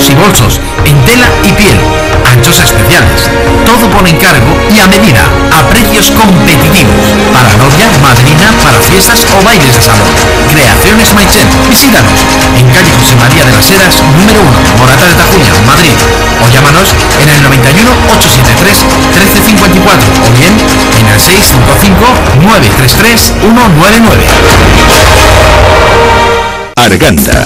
bolsos y bolsos en tela y piel, anchos especiales, todo por encargo y a medida, a precios competitivos, para novia, madrina, para fiestas o bailes de salón. Creaciones Maichen, visítanos en calle José María de las Heras, número 1, Morata de Tajuña, Madrid, o llámanos en el 91 873 1354 o bien en el 655 933 199. Arganda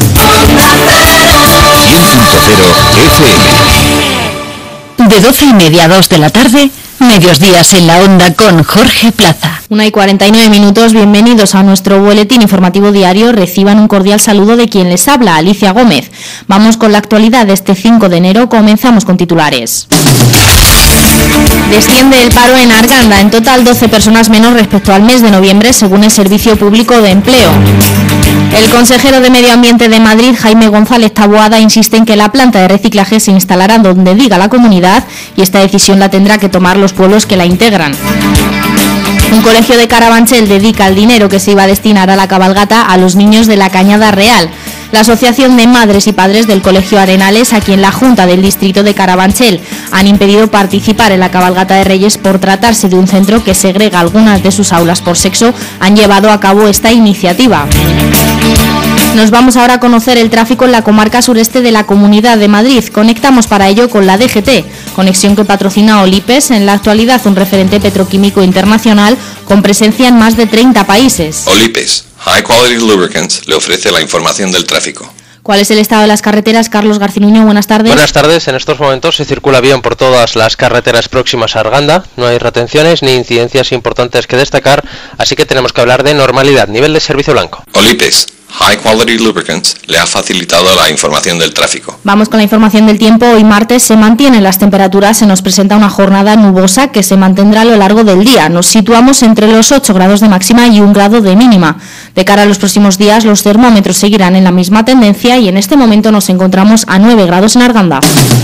100.0 FM. De 12:30 a 2 de la tarde, Medios Días en la Onda con Jorge Plaza. 1:49, bienvenidos a nuestro boletín informativo diario. Reciban un cordial saludo de quien les habla, Alicia Gómez. Vamos con la actualidad de este 5 de enero, comenzamos con titulares. Desciende el paro en Arganda, en total 12 personas menos respecto al mes de noviembre, según el Servicio Público de Empleo. El consejero de Medio Ambiente de Madrid, Jaime González Taboada, insiste en que la planta de reciclaje se instalará donde diga la comunidad y esta decisión la tendrá que tomar los pueblos que la integran. Un colegio de Carabanchel dedica el dinero que se iba a destinar a la cabalgata a los niños de la Cañada Real. La Asociación de Madres y Padres del Colegio Arenales, a quien la Junta del Distrito de Carabanchel han impedido participar en la cabalgata de Reyes por tratarse de un centro que segrega algunas de sus aulas por sexo, han llevado a cabo esta iniciativa. Nos vamos ahora a conocer el tráfico en la comarca sureste de la Comunidad de Madrid. Conectamos para ello con la DGT, conexión que patrocina Olipes, en la actualidad un referente petroquímico internacional con presencia en más de 30 países. Olipes, High Quality Lubricants, le ofrece la información del tráfico. ¿Cuál es el estado de las carreteras? Carlos Garcinuño, buenas tardes. Buenas tardes. En estos momentos se circula bien por todas las carreteras próximas a Arganda. No hay retenciones ni incidencias importantes que destacar, así que tenemos que hablar de normalidad. Nivel de servicio blanco. Olipes, High Quality Lubricants, le ha facilitado la información del tráfico. Vamos con la información del tiempo. Hoy martes se mantienen las temperaturas, se nos presenta una jornada nubosa que se mantendrá a lo largo del día. Nos situamos entre los 8 grados de máxima y 1 grado de mínima. De cara a los próximos días, los termómetros seguirán en la misma tendencia y en este momento nos encontramos a 9 grados en Arganda.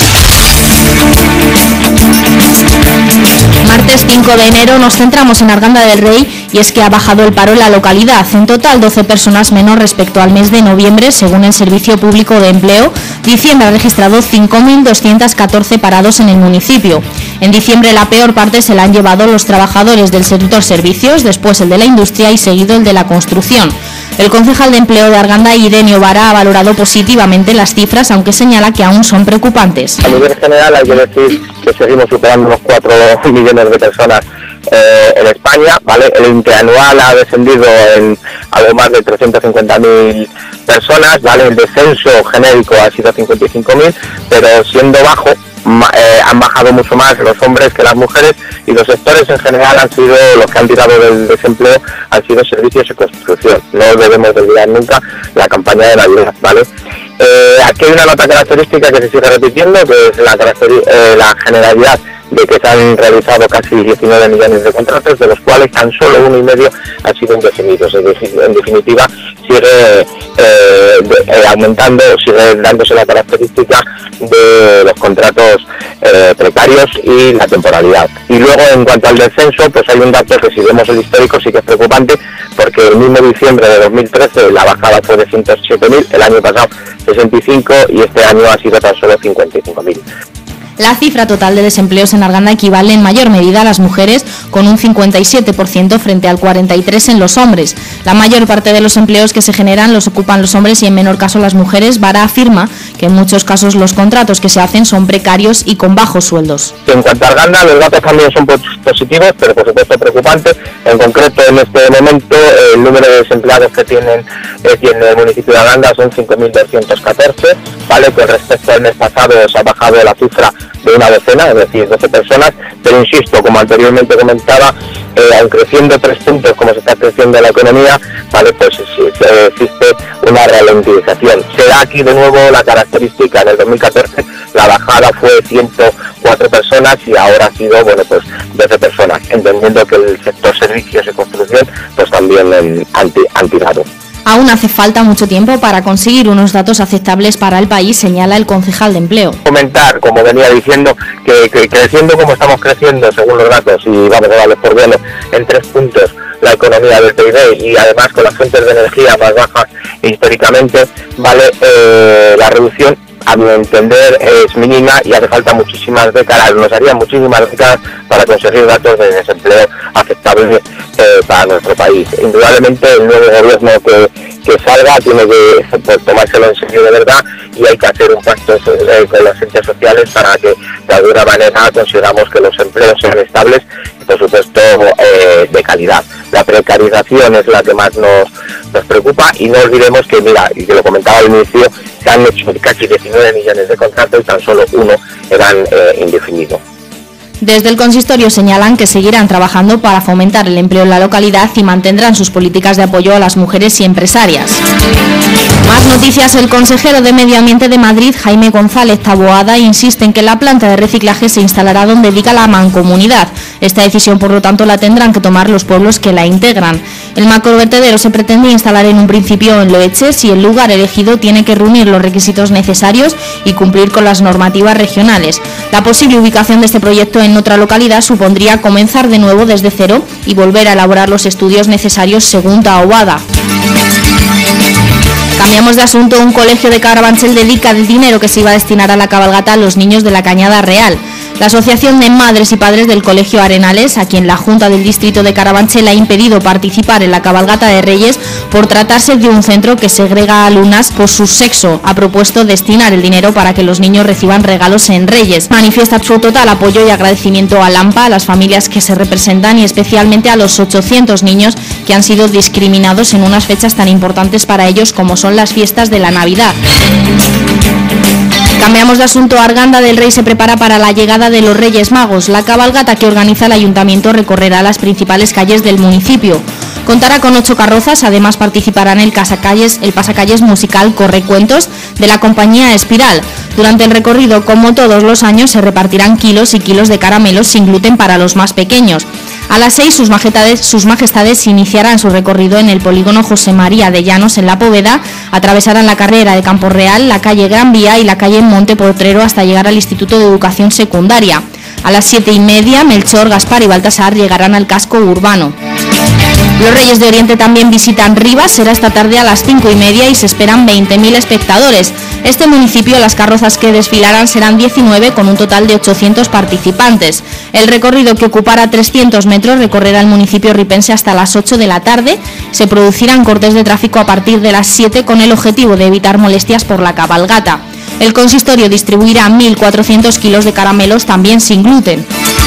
Martes 5 de enero nos centramos en Arganda del Rey y es que ha bajado el paro en la localidad. En total 12 personas menos respecto al mes de noviembre, según el Servicio Público de Empleo. Diciembre ha registrado 5.214 parados en el municipio. En diciembre la peor parte se la han llevado los trabajadores del sector servicios, después el de la industria y seguido el de la construcción. El concejal de Empleo de Arganda, Irenio Vara, ha valorado positivamente las cifras, aunque señala que aún son preocupantes. A nivel general hay que decir que seguimos superando los 4 millones de personas en España, ¿vale? El interanual ha descendido en algo más de 350.000 personas, ¿vale? El descenso genérico ha sido 55.000, pero siendo bajo, han bajado mucho más los hombres que las mujeres y los sectores en general han sido los que han tirado del desempleo, han sido servicios y construcción. No debemos olvidar nunca la campaña de Navidad, ¿vale? Aquí hay una nota característica que se sigue repitiendo, que es la generalidad de que se han realizado casi 19 millones de contratos, de los cuales tan solo 1,5 han sido indefinidos. En definitiva, sigue aumentando, sigue dándose la característica de los contratos precarios y la temporalidad. Y luego, en cuanto al descenso, pues hay un dato que si vemos el histórico sí que es preocupante, porque el mismo diciembre de 2013 la bajada fue de 107.000, el año pasado 65 y este año ha sido tan solo 55.000. La cifra total de desempleos en Arganda equivale en mayor medida a las mujeres, con un 57% frente al 43% en los hombres. La mayor parte de los empleos que se generan los ocupan los hombres y en menor caso las mujeres. Vara afirma que en muchos casos los contratos que se hacen son precarios y con bajos sueldos. En cuanto a Arganda, los datos también son positivos, pero por supuesto preocupantes. En concreto, en este momento, el número de desempleados que tiene el municipio de Arganda son 5.214, ¿vale? Con respecto al mes pasado se ha bajado la cifra de una decena, es decir, 12 personas, pero insisto, como anteriormente comentaba, aun creciendo 3 puntos como se está creciendo la economía, ¿vale? Pues existe una ralentización. Se da aquí de nuevo la característica, en el 2014 la bajada fue 104 personas y ahora ha sido, bueno, pues 12 personas, entendiendo que el sector servicios y construcción pues también han tirado. Aún hace falta mucho tiempo para conseguir unos datos aceptables para el país, señala el concejal de Empleo. Comentar, como venía diciendo, que creciendo como estamos creciendo, según los datos, y vamos a darles por bueno, en 3 puntos la economía del PIB y además con las fuentes de energía más bajas históricamente, vale, la reducción a mi entender es mínima y hace falta muchísimas décadas, nos harían muchísimas décadas para conseguir datos de desempleo aceptables para nuestro país. Indudablemente el nuevo gobierno que salga tiene que tomárselo en serio de verdad, y hay que hacer un pacto con las entes sociales para que de alguna manera consigamos que los empleos sean estables y por supuesto de calidad. La precarización es la que más nos preocupa, y no olvidemos que, mira, y que lo comentaba al inicio, se han hecho casi 19 millones de contratos y tan solo uno eran indefinidos. Desde el consistorio señalan que seguirán trabajando para fomentar el empleo en la localidad y mantendrán sus políticas de apoyo a las mujeres y empresarias. Más noticias. El consejero de Medio Ambiente de Madrid, Jaime González Taboada, insiste en que la planta de reciclaje se instalará donde diga la mancomunidad. Esta decisión, por lo tanto, la tendrán que tomar los pueblos que la integran. El macrovertedero se pretende instalar en un principio en Loeches, y el lugar elegido tiene que reunir los requisitos necesarios y cumplir con las normativas regionales. La posible ubicación de este proyecto en otra localidad supondría comenzar de nuevo desde cero y volver a elaborar los estudios necesarios, según Taboada. Cambiamos de asunto. Un colegio de Carabanchel dedica el dinero que se iba a destinar a la cabalgata a los niños de la Cañada Real. La Asociación de Madres y Padres del Colegio Arenales, a quien la Junta del Distrito de Carabanchel ha impedido participar en la cabalgata de Reyes por tratarse de un centro que segrega a alumnas por su sexo, ha propuesto destinar el dinero para que los niños reciban regalos en Reyes. Manifiesta su total apoyo y agradecimiento a AMPA, a las familias que se representan y especialmente a los 800 niños que han sido discriminados en unas fechas tan importantes para ellos como son las fiestas de la Navidad. Cambiamos de asunto. Arganda del Rey se prepara para la llegada de los Reyes Magos. La cabalgata que organiza el Ayuntamiento recorrerá las principales calles del municipio. Contará con 8 carrozas, además participarán el pasacalles musical Correcuentos de la compañía Espiral. Durante el recorrido, como todos los años, se repartirán kilos y kilos de caramelos sin gluten para los más pequeños. A las 6 sus majestades iniciarán su recorrido en el polígono José María de Llanos en La Póveda, atravesarán la carrera de Campo Real, la calle Gran Vía y la calle Monte Potrero hasta llegar al Instituto de Educación Secundaria. A las 7:30, Melchor, Gaspar y Baltasar llegarán al casco urbano. Los Reyes de Oriente también visitan Rivas, será esta tarde a las 5:30 y se esperan 20.000 espectadores. Este municipio, las carrozas que desfilarán serán 19 con un total de 800 participantes. El recorrido, que ocupará 300 metros, recorrerá el municipio ripense hasta las 8 de la tarde. Se producirán cortes de tráfico a partir de las 7 con el objetivo de evitar molestias por la cabalgata. El consistorio distribuirá 1.400 kilos de caramelos también sin gluten.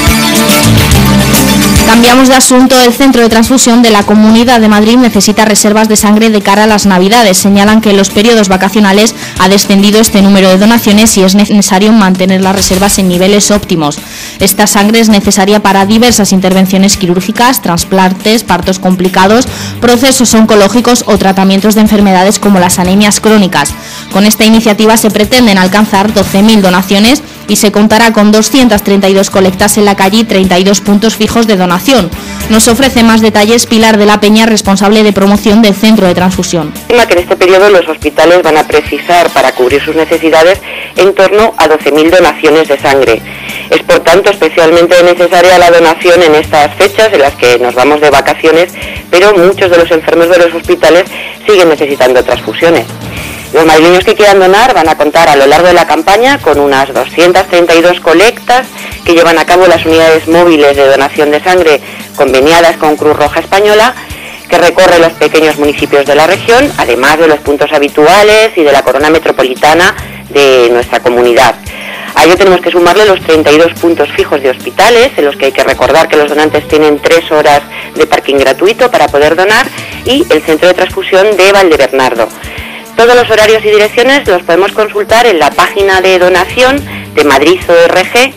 Cambiamos de asunto. El Centro de Transfusión de la Comunidad de Madrid necesita reservas de sangre de cara a las Navidades. Señalan que en los periodos vacacionales ha descendido este número de donaciones y es necesario mantener las reservas en niveles óptimos. Esta sangre es necesaria para diversas intervenciones quirúrgicas, trasplantes, partos complicados, procesos oncológicos o tratamientos de enfermedades como las anemias crónicas. Con esta iniciativa se pretenden alcanzar 12.000 donaciones y se contará con 232 colectas en la calle y 32 puntos fijos de donación. Nos ofrece más detalles Pilar de la Peña, responsable de promoción del Centro de Transfusión. Que en este periodo los hospitales van a precisar para cubrir sus necesidades en torno a 12.000 donaciones de sangre. Es por tanto especialmente necesaria la donación en estas fechas en las que nos vamos de vacaciones, pero muchos de los enfermos de los hospitales siguen necesitando transfusiones. Los madrileños que quieran donar van a contar a lo largo de la campaña con unas 232 colectas que llevan a cabo las unidades móviles de donación de sangre conveniadas con Cruz Roja Española, que recorre los pequeños municipios de la región, además de los puntos habituales y de la corona metropolitana de nuestra comunidad. A ello tenemos que sumarle los 32 puntos fijos de hospitales, en los que hay que recordar que los donantes tienen 3 horas de parking gratuito para poder donar, y el centro de transfusión de Valdebernardo. Todos los horarios y direcciones los podemos consultar en la página de donación de Madrid ORG,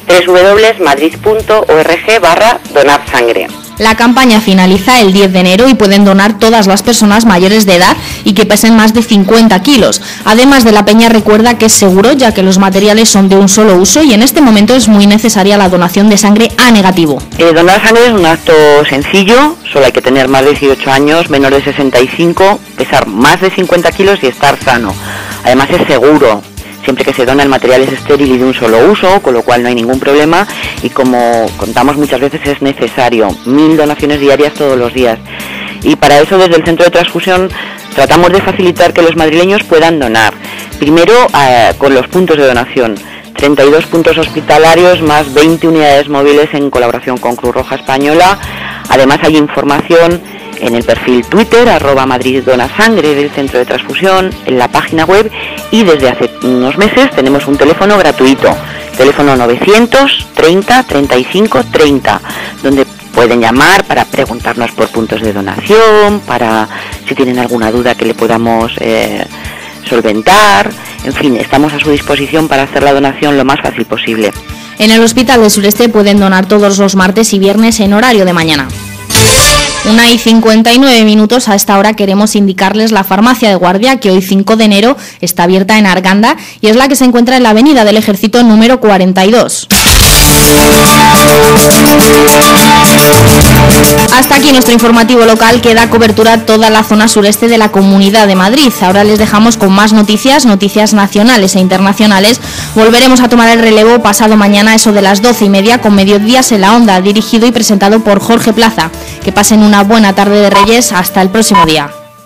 www.madrid.org/donarsangre. La campaña finaliza el 10 de enero y pueden donar todas las personas mayores de edad y que pesen más de 50 kilos. Además, de la Peña recuerda que es seguro, ya que los materiales son de un solo uso y en este momento es muy necesaria la donación de sangre A negativo. Donar sangre es un acto sencillo, solo hay que tener más de 18 años, menor de 65, pesar más de 50 kilos y estar sano. Además es seguro. Siempre que se dona el material es estéril y de un solo uso, con lo cual no hay ningún problema, y como contamos muchas veces es necesario 1000 donaciones diarias todos los días. Y para eso desde el Centro de Transfusión Tratamos de facilitar que los madrileños puedan donar. Primero con los puntos de donación. 32 puntos hospitalarios más 20 unidades móviles en colaboración con Cruz Roja Española. Además hay información en el perfil Twitter, @MadridDonaSangre del Centro de Transfusión, en la página web, y desde hace unos meses tenemos un teléfono gratuito, teléfono 930 35 30, donde pueden llamar para preguntarnos por puntos de donación, para si tienen alguna duda que le podamos solventar. En fin, estamos a su disposición para hacer la donación lo más fácil posible. En el Hospital del Sureste pueden donar todos los martes y viernes en horario de mañana. 1:59. A esta hora queremos indicarles la farmacia de guardia, que hoy 5 de enero está abierta en Arganda y es la que se encuentra en la Avenida del Ejército número 42. Hasta aquí nuestro informativo local, que da cobertura a toda la zona sureste de la Comunidad de Madrid. Ahora les dejamos con más noticias nacionales e internacionales. Volveremos a tomar el relevo pasado mañana, eso de las 12:30, con Mediodías en la Onda, dirigido y presentado por Jorge Plaza. Que pasen una buena tarde de Reyes. Hasta el próximo día.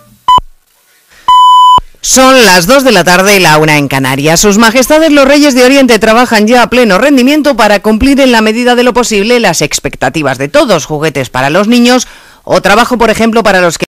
Son las 2 de la tarde y la 1 en Canarias. Sus Majestades los Reyes de Oriente trabajan ya a pleno rendimiento para cumplir en la medida de lo posible las expectativas de todos. Juguetes para los niños o trabajo, por ejemplo, para los que